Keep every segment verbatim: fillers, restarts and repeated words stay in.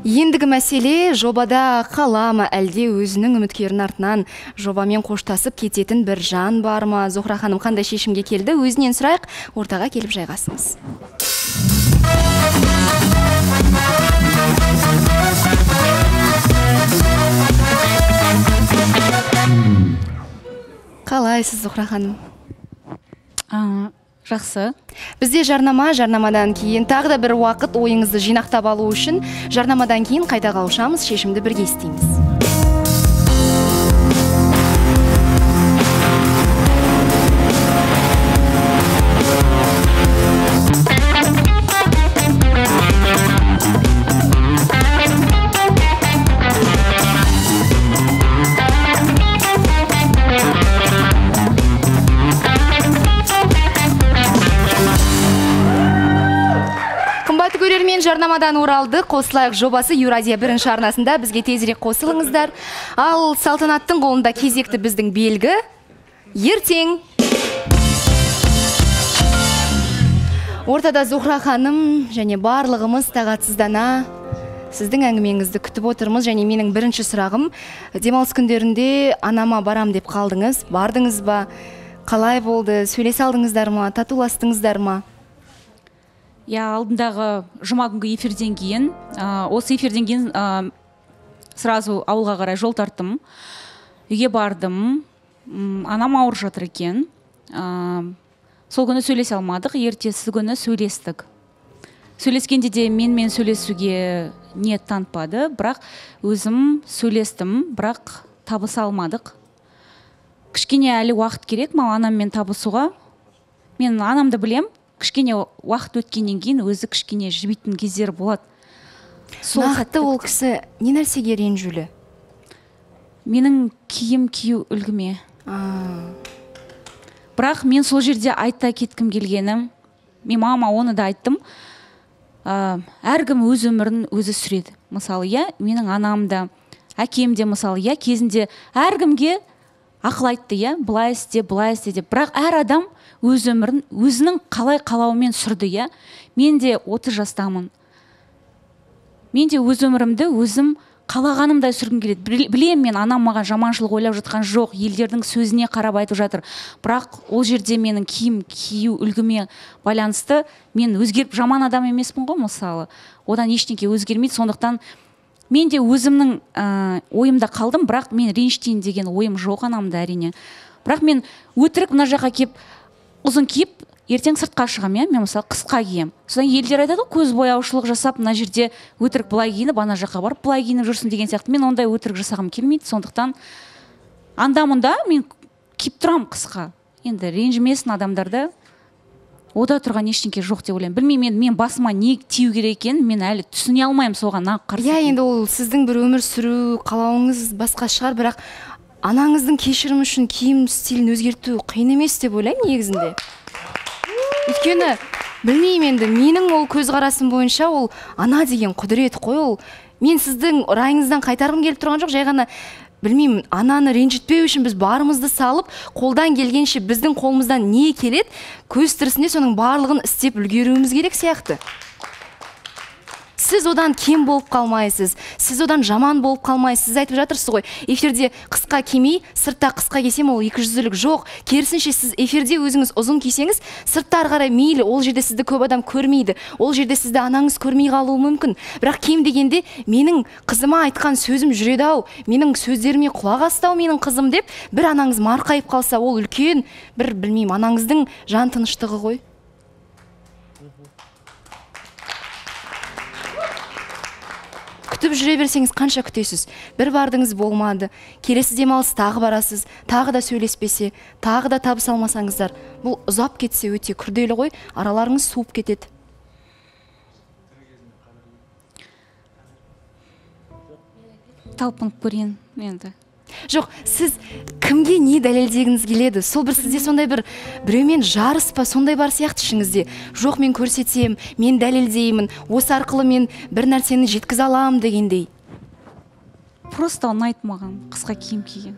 Ендігі мәселе жобада қала ма әлде өзінің үміткерінің артынан жобамен қоштасып кететін бір жан бар ма? Зухра ханым қандай шешімге келді? Өзінен сұрайық, ортаға келіп жайғасыңыз. Қалайсыз, Зухра ханым? Жақсы. Бізде жарнама, жарнамадан кейін тағы да бір уақыт ойыңызды жинақтап алу үшін жарнамадан кейін қайта қауышамыз, шешімді бірге естейміз. Көрермен, жарнамадан оралды. Қосылайық жобасы Еуразия бірінші арнасында. Бізге тезірек қосылыңыздар. Ал салтанаттың қолында кезекті біздің белгі. Ертең. Ортада Зухра ханым және барлығымыз тағатсыздана сіздің әңгімеңізді күтіп отырмыз. Және менің бірінші сұрағым, демалыс күндерінде анама барам деп қалдыңыз. Бардыңыз ба? Қалай болды? Сөйлесе алдыңыздар ма? Татуластыңыздар ма? Я алдындағы жұма күнгі эфирден кейін, осы эфирден кейін сразу ауылға қарай жол тарттым. Үйге бардым. Анам ауыр жатыр екен. Сол күні сөйлесе алмадық, ертесі күні сөйлестік. Сөйлескенде де менімен сөйлесуге ниет танытпады, бірақ өзім сөйлестім, бірақ табыса алмадық. Кішкене әлі уақыт керек маған анаммен табысуға. Мен анамды білем. Кішкене уақыт өткеннен кейін өзі кішкене жібейтін кездер болады. Нақты ол кісі не нәрсеге ренжулі? Менің киім кию үлгіме. Бірақ мен сол жерде айта кеткім келгенім, мен мама оны да айттым, әркім өз өмірін өзі сүреді. Мысалы, я, менің анам да, әкем де, мысалы, я, кезінде әркімге ақыл айтты, я, былай істе, былай істе деп. Бірақ әр адам өз өмірін өзінің қалай қалауымен сүрді, я. Мен де отыз жастамын. Мен де өз өмірімді өзім қалағанымдай сүргім келеді. Білем, мен анам маған жаманшылық ойлап жатқан жоқ, елдердің сөзіне қарап айтып жатыр. Бірақ ол жерде менің киім кию үлгіме байланысты мен өзгеріп жаман адам емеспін ғой, мысалы. Одан ештеңке өзгермейді, сондықтан мен де өзімнің ойымда қалдым, бірақ мен ренжітейін деген ойым жоқ анамда, әрине. Бірақ мен өтірік мына жаққа кеп ұзын киіп, ертең сыртқа шығам, я? Мен мысалы қысқа кием. Содан елдер айтады, көз бояушылық жасап, мына жерде өтірік былай киініп, ана жаққа барып былай киініп жүрсін деген сияқты. Мен ондай өтірік жасағым келмейді, сондықтан анда-мұнда мен киіп тұрам қысқа. Енді ренжімесін адамдарда. Ода тұрған ештеңке жоқ деп ойлаймын. Білмеймін, мен басыма не тию керек екенін мен әлі түсіне алмаймын соған нақ қарсы. Я, енді ол сіздің бір өмір сүру қалауыңыз басқа шығар, бірақ анаңыздың кешірім үшін киім стилін өзгерту қиын емес деп ойлаймын негізінде. Өйткені білмеймін, енді менің ол көзқарасым бойынша ол ана деген құдірет қой, ол мен сіздің райыңыздан қайтарғым келіп тұрған жоқ, жай ғана білмеймін, ананы ренжітпеу үшін біз барымызды салып, қолдан келгенше біздің қолымыздан не келеді, көз тірісінде соның барлығын істеп үлгеруіміз керек сияқты. Сіз одан кем болып қалмайсыз, сіз одан жаман болып қалмайсыз. Сіз айтып жатырсыз ғой, эфирде қысқа кимей, сыртта қысқа кисем, ол екі жүзділік жоқ. Керісінше сіз эфирде өзіңіз ұзын кисеңіз, сыртта ары қарай мейлі, ол жерде сізді көп адам көрмейді. Ол жерде сізді анаңыз көрмей қалуы мүмкін. Бірақ кем дегенде менің қызыма айтқан сөзім жүреді-ау, менің сөздеріме құлақ асты-ау менің қызым деп, бір анаңыз марқайып қалса, ол үлкен, бір білмеймін, анаңыздың жан тыныштығы ғой. Күтіп жүре берсеңіз қанша күтесіз? Бір бардыңыз болмады, келесі демалыс тағы барасыз, тағы да сөйлеспесе, тағы да табыс алмасаңыздар. Бұл ұзап кетсе өте күрделі ғой, араларыңыз суып кетеді. Талпынып көрейін енді. Жоқ, сіз кімге не дәлелдегіңіз келеді? Сол бір сізде сондай бір біреумен жарыс па, сондай бар сияқты ішіңізде. Жоқ, мен көрсетсем, мен дәлелдеймін, осы арқылы мен бір нәрсені жеткізе аламын дегендей. Просто ұнайды маған қысқа киім киген.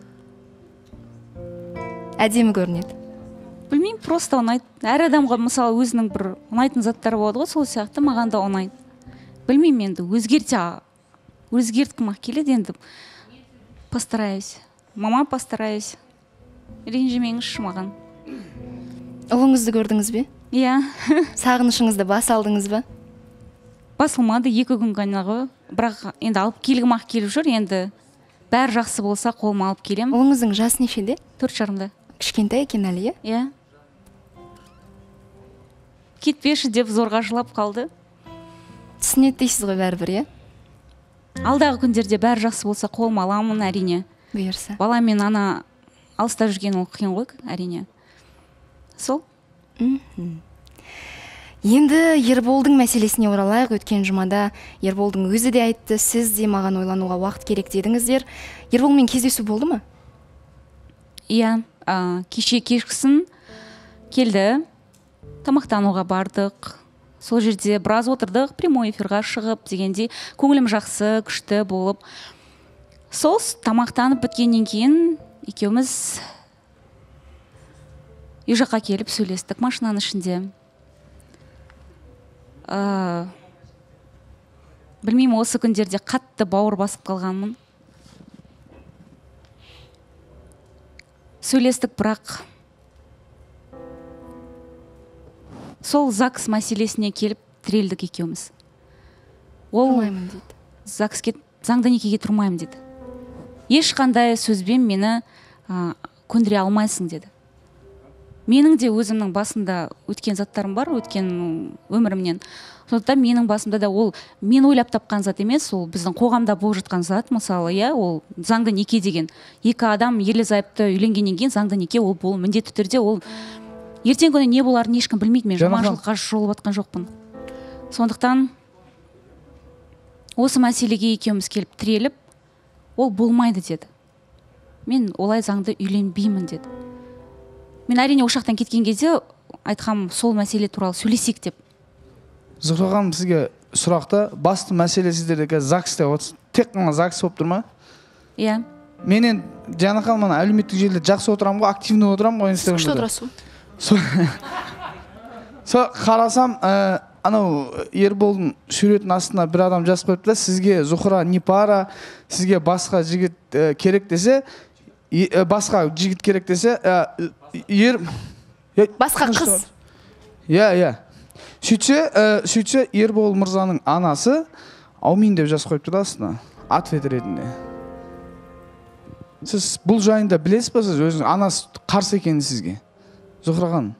Әдемі көрінеді. Білмеймін, просто ұнайды. Әр адамға мысалы өзінің бір ұнайтын заттары болады ғой, сол сияқты маған да ұнайды. Білмеймін, енді өзгерте өзгерткім ақ келеді енді. Постараюсь. Мама, постараюсь. Ренжімеңізші маған. Ұлыңызды көрдіңіз бе? Иә. Сағынышыңызды бас алдыңыз ба? Басылмады, екі күн ғана ғой. Бірақ енді алып келгім ақ келіп жүр. Енді бәрі жақсы болса қолыма алып келем. Ұлыңыздың жасы нешеде? Төрт жарымда. Кішкентай екен әлі, иә? Иә. Кетпеші деп зорға жылап қалды. Түсінеді дейсіз ғой бәрібір, иә? Алдағы күндерде бәрі жақсы болса қолыма аламын, әрине. Бұйырса. Бала мен ана алыста жүрген ол қиын ғой, әрине. Сол? Енді Ерболдың мәселесіне оралайық. Өткен жұмада Ерболдың өзі де айтты, сіз де маған ойлануға уақыт керек дедіңіздер. Ерболмен кездесу болды ма? Иә, кеше кешкісін келді, тамақтануға бардық. Сол жерде біраз отырдық, прямой эфирға шығып дегенде көңілім жақсы, күшті болып. Сол тамақтанып біткеннен кейін екеуміз үй жаққа келіп сөйлестік машинаның ішінде. Ә, білмеймін, осы күндерде қатты бауыр басып қалғанмын. Сөйлестік, бірақ сол ЗАГС мәселесіне келіп тірелдік екеуміз. Ол Тұрмаймын дейді. ЗАГСке, заңды некеге тұрмаймын деді. Ешқандай сөзбен мені ә, көндіре алмайсың деді. Менің де өзімнің басында өткен заттарым бар, өткен өмірімнен. Сондықтан менің басымда да ол мен ойлап тапқан зат емес, ол біздің қоғамда болып жатқан зат. Мысалы, иә, ол заңды неке деген. Екі адам ерлі зайыпты үйленгеннен кейін заңды неке ол бол міндетті түрде, ол ертең күні не боларын ешкім білмейді. Мен жаманшылыққа жолып жатқан жоқпын. Сондықтан осы мәселеге екеуміз келіп тіреліп, ол болмайды деді. Мен олай заңды үйленбеймін деді. Мен әрине ошақтан кеткен кезде айтқам, сол мәселе туралы сөйлесек деп. Зухра ханым, сізге сұрақта басты мәселе сіздерде ЗАГС деп отырсыз. Тек қана ЗАГС болып тұр ма? Иә. Менен Жана ханым әлеуметтік желіде жақсы отырамын ғой, активный отырамын ғой Инстаграмда. Күшті отырасың. Сол қарасам, анау Ерболдың суретін астына бір адам жазып қойыпты, сізге Зухра не пара, сізге басқа жігіт керек десе, басқа жігіт керек десе, ер басқа қыз. Иә, иә. Сөйтсе, сөйтсе Ербол мырзаның анасы аумин деп жазып қойыпты да астына, ответ ретінде. Сіз бұл жайында білесіз ба, сіз өзіңіз анасы қарсы екенін сізге? Зухра ханым.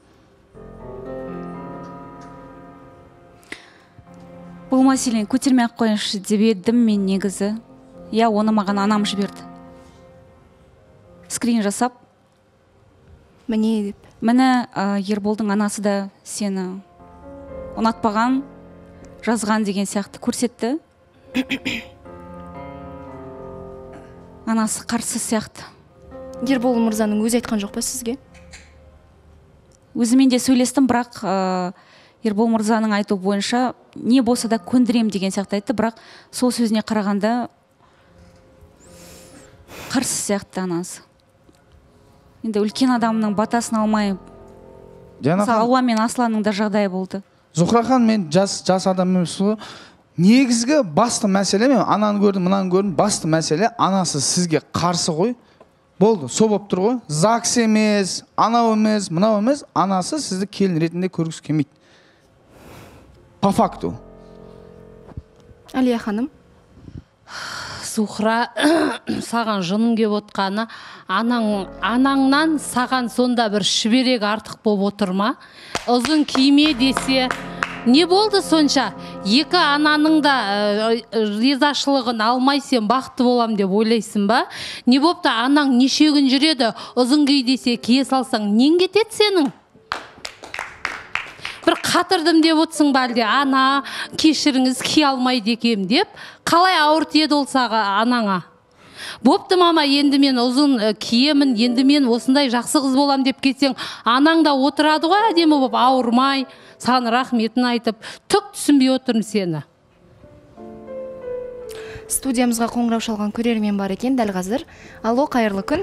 Бұл мәселені көтермей ақ қойыңызшы деп едім мен негізі. Иә, оны маған анам жіберді. Скрин жасап. Міне деп. Міне Ерболдың анасы да сені ұнатпаған, жазған деген сияқты көрсетті. Анасы қарсы сияқты. Ербол мырзаның өзі айтқан жоқ па сізге? Өзімен де сөйлестім, бірақ Ербол мырзаның айту бойынша не болса да көндірем деген сияқты айтты, бірақ сол сөзіне қарағанда қарсы сияқты анасы. Енді үлкен адамның батасын алмай, Алуа мен Асланның да жағдайы болды. Зухра ханым, мен жас жас адам емес ғой. Негізгі басты мәселе, мен ананы көрдім, мынаны көрдім, басты мәселе анасы сізге қарсы ғой. Болды, со болып тұр ғой. ЗАГС емес, анау емес, мынау емес, анасы сізді келін ретінде көргісі келмейді. По факту. Әлия ханым. Зухра, саған жыным кеп отқаны, анаң, анаңнан саған сонда бір шүберек артық болып отыр ма? Ұзын киме десе, не болды сонша? Екі ананың да ризашылығын алмай сен бақытты болам деп ойлайсың ба? Не болыпты, анаң неше күн жүреді, ұзын ки десе кие салсаң, нең кетеді сенің? Бір қатырдым деп отсың ба әлде, ана кешіріңіз ки алмайды екем деп, қалай ауырт еді ол саға анаңа? Бопты мама, енді мен ұзын киемін, енді мен осындай жақсы қыз болам деп кетсең, анаң да отырады ғой әдемі болып, ауырмай, саған рахметін айтып, түк түсінбей отырмын сені. Студиямызға қоңырау шалған көрермен бар екен дәл қазір. Алло, қайырлы күн.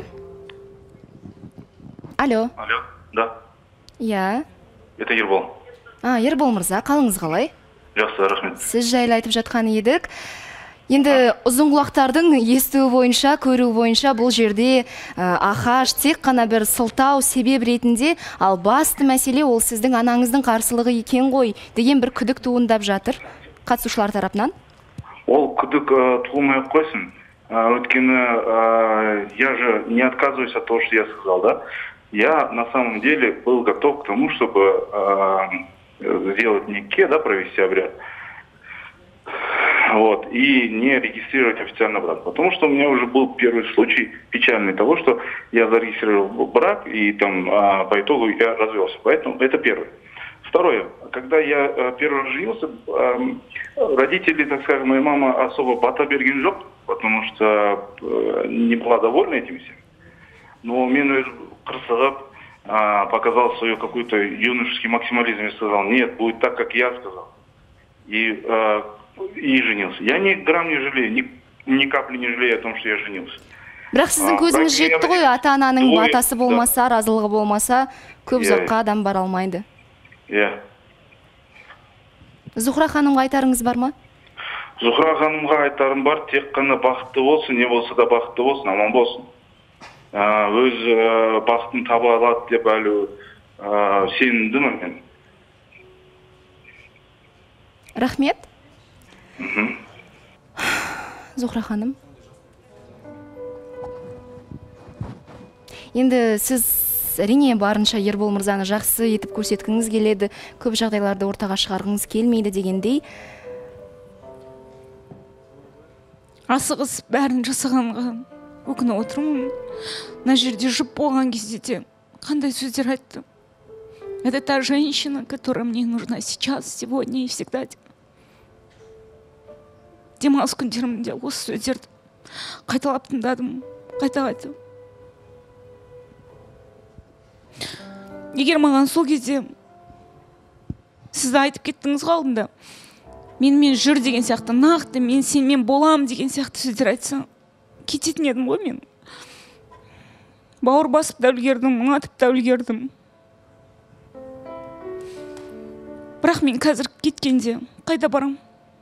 Алло. Алло, да. Иә. Это Ербол. А, Ербол мырза, қалыңыз қалай? Жақсы, рахмет. Сіз жайлы айтып жатқан едік. Енді ұзын құлақтардың естуі бойынша, көруі бойынша бұл жерде ақаш тек қана бір сылтау себеп ретінде, ал басты мәселе ол сіздің анаңыздың қарсылығы екен ғой деген бір күдік туындап жатыр қатысушылар тарапынан. Ол күдік туылмай қойсын. Өйткені я же не отказываюсь от того, что я сказал, да? Я на самом деле был готов к тому, чтобы сделать нике, да, провести обряд. Вот, и не регистрировать официально брак. Потому что у меня уже был первый случай печальный того, что я зарегистрировал брак, и там а, по итогу я развелся. Поэтому это первое. Второе. Когда я а, первый раз женился, а, родители, так скажем, моя мама особо бата берген жоқ, потому что а, не была довольна этим всем. Но мен қырсығып, а, показал свою какую-то юношеский максимализм и сказал, нет, будет так, как я сказал. И а, и женился. Я ни грамм не жалею, ни, ни капли не жалею о том, что я женился. Бірақ сіздің көзіңіз жетті ғой, ата-ананың батасы болмаса, разылығы болмаса, көп ұзаққа адам бара алмайды. Иә. Зухра ханымға айтарыңыз бар ма? Зухра ханымға айтарым бар, тек қана бақытты болсын, не болса да бақытты болсын, аман болсын. Өз бақытын таба алады деп әлі сенімдімін мен. Рахмет. Зухра ханым. Енді сіз әрине барынша Ербол мырзаны жақсы етіп көрсеткіңіз келеді, көп жағдайларды ортаға шығарғыңыз келмейді дегендей. Асығыс бәрін жасағанға өкініп отырмын. Мына жерде жұп болған кезде де қандай сөздер айтты. Это та женщина, которая мне нужна сейчас, сегодня и всегда. Демалыс күндерімде осы сөздерді қайталап тыңдадым, қайта-қайта. Егер маған сол кезде сіз айтып кеттіңіз ғой алдында, менімен жүр деген сияқты, нақты мен сенімен болам деген сияқты сөздер айтса, кететін едім ғой мен. Бауыр басып та үлгердім, атып та үлгердім. Бірақ мен қазір кеткенде қайда барам?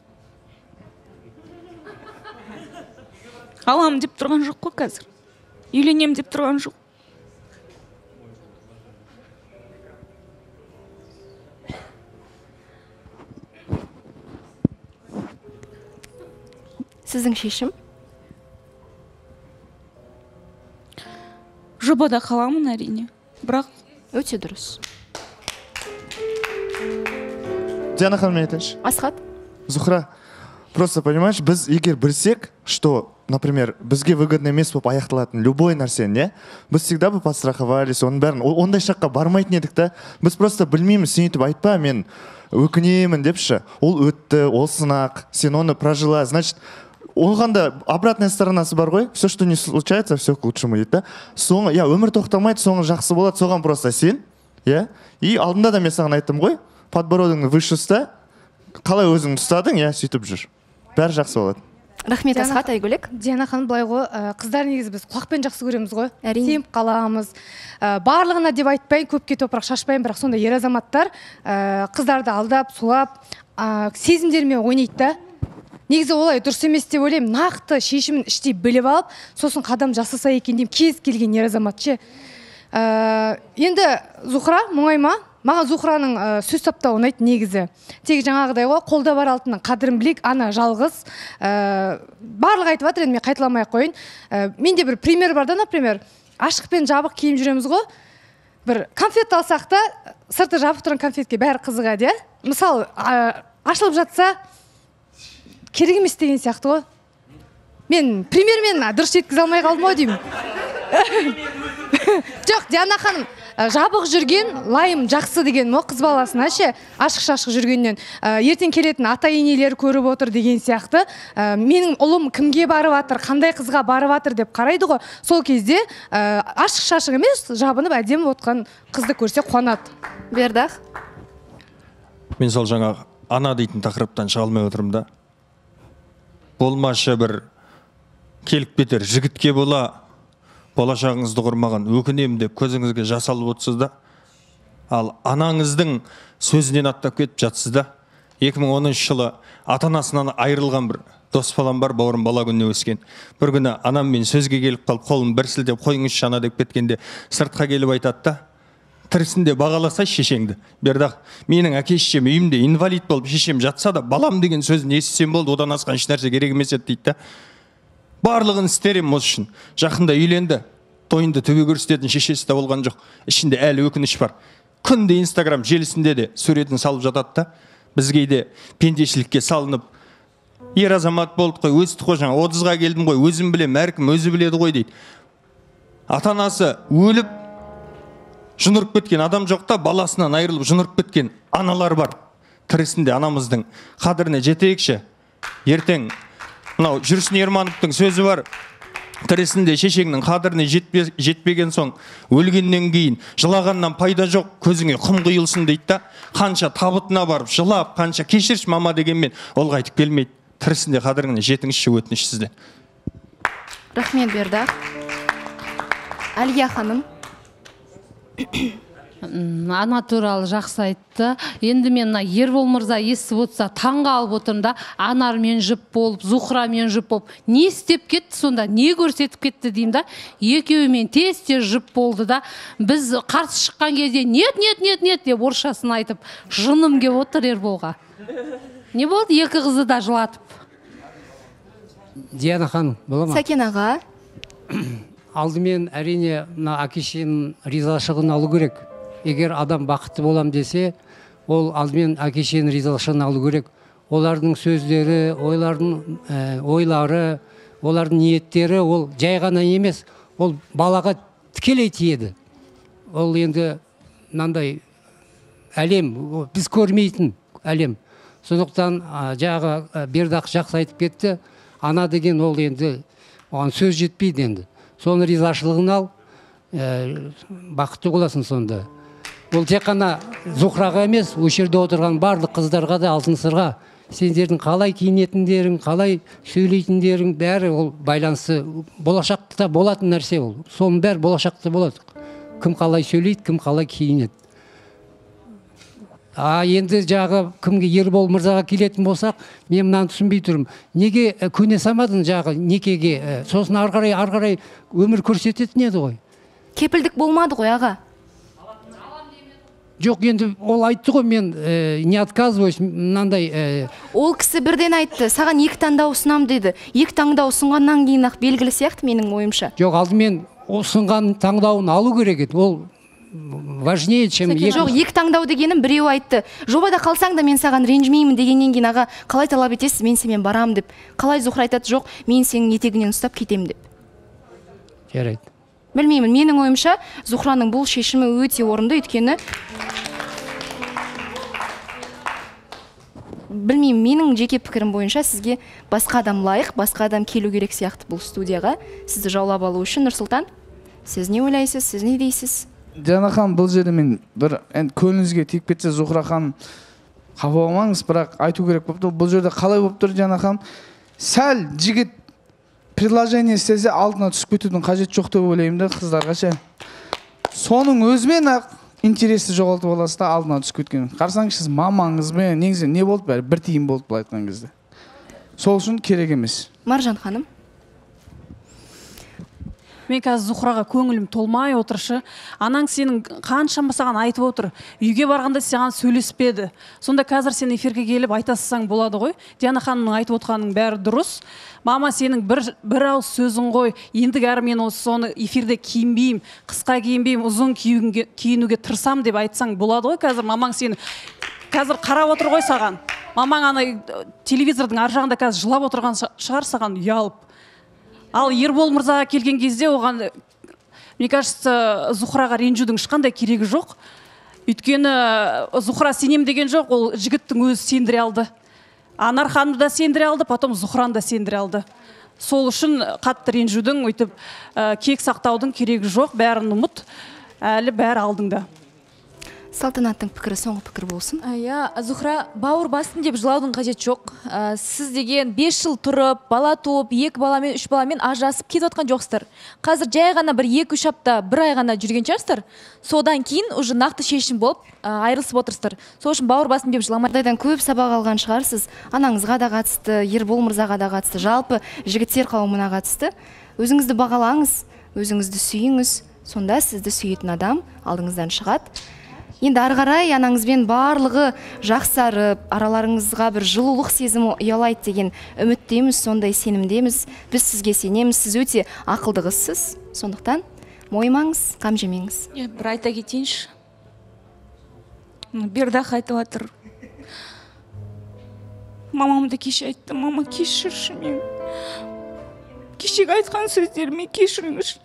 Алам деп тұрған жоқ қой қазір. Үйленем деп тұрған жоқ. Сіздің шешім? Жобада қаламын әрине. Бірақ өте дұрыс. Диана ханым айтыңызшы. Асхат. Зухра, просто понимаешь, біз егер білсек, что, например, бізге выгодно емес болып аяқталатын любой нәрсені, не? Біз всегда бы подстраховались, оның бәрін, ондай шаққа бармайтын едік та. Біз просто білмейміз, сен етіп айтпа, мен өкінемін депші. Ол өтті, ол сынақ, сен оны прожила, значит, оғанда обратная сторонасы бар ғой, все, что не случается, все к лучшему дейді. Соңы, я өмір тоқтамайды, соңы жақсы болады, соған просто сен, я? И алдында да мен саған айттым ғой, подбородыңның выше ұста, қалай өзің ұстадың, я сөйтіп жүр. Бәрі жақсы болады. Рахмет, Асхат, Айгөлек. Диана ханым, былай ғой, қыздар негізі біз құлақпен жақсы көреміз ғой. Әрине. Семіп қаламыз. Барлығына деп айтпайын, көпке топырақ шашпайын, бірақ сонда ер азаматтар қыздарды алдап, сулап, сезімдерімен ойнайды да. Негізі олай дұрыс емес деп ойлаймын. Нақты шешімін іштей біліп алып, сосын қадам жасаса екен деймін, кез келген ер азамат ше. Енді Зухра, мұңайма, маған Зухраның сөз таптауы ұнайды негізі. Тек жаңағыдай ғой, қолда бар алтынның қадірін білейік, ана жалғыз. Барлық айтып жатыр, енді мен қайталамай ақ қойын. Менде бір пример бар да, например, ашық пен жабық киім жүреміз ғой. Бір конфет алсақ та, сырты жабық тұрған конфетке бәрі қызығады, иә? Мысалы, ашылып жатса, керек емес деген сияқты ғой. Мен примермен дұрыс жеткізе алмай қалдым ау деймін. Жоқ, Диана ханым, жабық жүрген лайым жақсы деген мо қыз баласына ше, ашық-шашық жүргеннен ертең келетін ата-енелер көріп отыр деген сияқты. Менің ұлым кімге барып жатыр, қандай қызға барып жатыр деп қарайды ғой. Сол кезде ашық-шашық емес, жабынып әдемі отқан қызды көрсе қуанады. Бердақ. Мен сол жаңа ана дейтін тақырыптан шыға алмай отырмын да. Болмашы бір келіп кетер жігітке бола, болашағыңызды құрмаған өкінемін деп көзіңізге жас алып отырсыз да. Ал анаңыздың сөзінен аттап кетіп жатсыз да. екі мың оныншы жылы ата-анасынан айырылған бір дос балам бар, бауырым бала күніне өскен. Бір күні анаммен сөзге келіп қалып, қолын бір сілтеп, қойыңызшы ана деп кеткенде, сыртқа келіп айтады да, тірісінде бағаласай шешеңді. Бердақ, менің әке шешем үйімде инвалид болып, шешем жатса да, балам деген сөзін естісем болды, одан асқан еш нәрсе керек емес еді дейді да. Барлығын істерем осы үшін. Жақында үйленді, тойында төбе көрсететін шешесі де болған жоқ. Ішінде әлі өкініш бар. Күнде Инстаграм желісінде де суретін салып жатады да. Бізге де пендешілікке салынып, ер азамат болды қой, өсті қой, жаңа отызға келдім ғой, өзім білем, әркім өзі біледі ғой дейді. Ата-анасы өліп, жынырып кеткен адам жоқ та, баласынан айырылып жынырып кеткен аналар бар. Тірісінде анамыздың қадіріне жетейікші. Ертең мынау Жүрсін Ермановтың сөзі бар. Тірісінде шешеңнің қадіріне жетпеген соң, өлгеннен кейін жылағаннан пайда жоқ, көзіңе құм құйылсын дейді да. Қанша табытына барып, жылап, қанша кешірші мама дегенмен, ол қайтып келмейді. Тірісінде қадіріне жетіңізші, өтініш сізден. Рахмет, Бердақ. Әлия ханым. Ана туралы жақсы айтты. Енді мен Ербол мырза естіп отырса таңға алып отырмын да, Анармен жұп болып, Зухрамен жұп болып, не істеп кетті сонда, не көрсетіп кетті деймін да. Екеуімен тез-тез жұп болды да. Біз қарсы шыққан кезде нет, нет, нет, нет деп орысшасын айтып, жыным кеп отыр Ерболға. Не болды? Екі қызы да жылатып. Диана ханым, бола ма? Сәкен аға. Алдымен әрине мына әке-шенің ризашылығын алу керек. Егер адам бақытты болам десе, ол алдымен әке-шенің ризашылығын алу керек. Олардың сөздері, ойлардың ә, ойлары, олардың ниеттері ол жай ғана емес, ол балаға тікелей тиеді. Ол енді мынандай әлем, біз көрмейтін әлем. Сондықтан жағы Бердақ жақсы айтып кетті, ана деген ол енді оған сөз жетпейді енді. Соны ризашылығын ал, ә, бақытты боласың сонда. Ол тек қана Зухраға емес, осы жерде отырған барлық қыздарға да, алтын сырға, сендердің қалай киінетіндерің, қалай сөйлейтіндерің бәрі ол байланысы, болашақта болатын нәрсе ол. Соның бәрі болашақта болады. Кім қалай сөйлейді, кім қалай киінеді. А енді жағы кімге Ербол мырзаға келетін болсақ, мен мынаны түсінбей тұрмын. Неге көне самадың жағы некеге, сосын арғарай, арғарай өмір көрсететін еді ғой. Кепілдік болмады ғой аға. Жоқ, енді ол айтты ғой, мен ә, не отказываюсь, мынандай... Ә... Ол кісі бірден айтты, саған екі таңдау ұсынам деді. Екі таңдау ұсынғаннан кейін ақ белгілі сияқты менің ойымша. Жоқ, алдымен ұсынған таңдауын алу керек еді. Ол важнее, чем... Жоқ, екі таңдау дегенім біреу айтты. Жобада қалсаң да мен саған ренжімеймін дегеннен кейін аға, қалай талап етесіз, мен сенімен барам деп. Қалай Зухра айтады, жоқ, мен сенің етегінен ұстап кетем деп. Жарайды. Білмеймін, менің ойымша Зухраның бұл шешімі өте орынды, өйткені білмеймін, менің жеке пікірім бойынша сізге басқа адам лайық, басқа адам келу керек сияқты бұл студияға. Сізді жаулап алу үшін, Нұрсұлтан, сіз не ойлайсыз, сіз не дейсіз? Диана ханым, бұл жерде мен бір көңіліңізге тиіп кетсе, Зухра ханым қапа болмаңыз, бірақ айту керек болып тұр. Бұл жерде қалай болып тұр, Диана ханым? Сәл жігіт предложение істесе алдына түсіп кетудің қажеті жоқ деп ойлаймын да, қыздарға ше. Соның өзімен ақ интересті жоғалтып аласыз да, алдына түсіп кеткен. Қарсаңыз, мамаңызбен негізі не болды бәрі? Бір тиын болды былай айтқан кезде. Сол үшін керек емес. Маржан ханым. Мен қазір Зухраға көңілім толмай отыршы. Анаң сенің қаншама саған айтып отыр. Үйге барғанда саған сөйлеспеді. Сонда қазір сен эфирге келіп айтасың болады ғой. Диана ханымның айтып отқанының бәрі дұрыс. Мама, сенің бір, бір ауыз сөзің ғой. Ендігі әрі мен осы соны эфирде киінбеймін, қысқа киінбеймін, ұзын киінуге тырысам деп айтсаң болады ғой. Қазір мамаң сені қазір қарап отыр ғой саған. Мамаң ана телевизордың ар жағында қазір жылап отырған шығар саған ұялып. Ал Ербол мырзаға келген кезде оған, мне кажется, Зухраға ренжудің ешқандай керегі жоқ. Өйткені Зухра сенем деген жоқ, ол жігіттің өзі сендіре алды. Анар ханымды да сендіре алды, потом Зухраны да сендіре алды. Сол үшін қатты ренжудің, өйтіп кек сақтаудың керегі жоқ, бәрін ұмыт, әлі бәрі алдыңда. Салтанаттың пікірі соңғы пікір болсын. Иә, Зухра, бауыр бастым деп жылаудың қажет жоқ. Ә, сіз деген бес жыл тұрып, бала туып, екі баламен, үш баламен ажырасып кетіп отқан жоқсыздар. Қазір жай ғана бір екі үш апта, бір ай ғана жүрген шығарсыздар. Содан кейін уже нақты шешім болып ә, айырылысып отырсыздар. Сол үшін бауыр бастым деп жыламай. Жағдайдан көп сабақ алған шығарсыз. Анаңызға да қатысты, Ербол мырзаға да қатысты, жалпы жігіттер қауымына қатысты. Өзіңізді бағалаңыз, өзіңізді сүйіңіз, сонда сізді сүйетін адам алдыңыздан шығады. Енді ары қарай анаңызбен барлығы жақсарып, араларыңызға бір жылулық сезімі ұялайды деген үміттеміз, сондай сенімдеміз. Біз сізге сенеміз, сіз өте ақылды қызсыз. Сондықтан мойымаңыз, қам жемеңіз. Бір айта кетейінші. Бердақ айтып жатыр. Мамамды кеше айтты, мама кешірші мен. Кешегі айтқан сөздеріме кешіріңізші.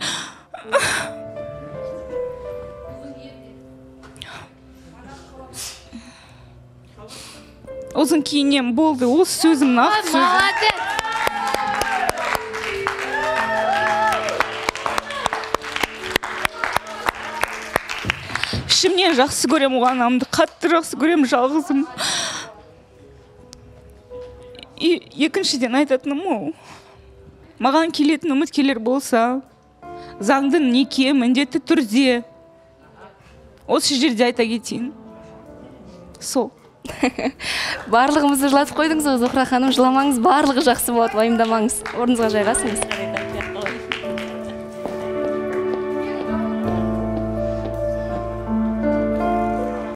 Озын кейіннен болды, осы сөзім нақты сөзім. Молодец! Ішімнен жақсы көрем оған анамды, қатты жақсы көрем жалғызым. Екіншіден айтатыным ол. Маған келетін үміткерлер болса, заңды неке міндетті түрде осы жерде айта кетейін. Сол. Барлығымызды жылатып қойдыңыз ғой, Зухра ханым, жыламаңыз, барлығы жақсы болады, уайымдамаңыз. Орныңызға жайғасыңыз.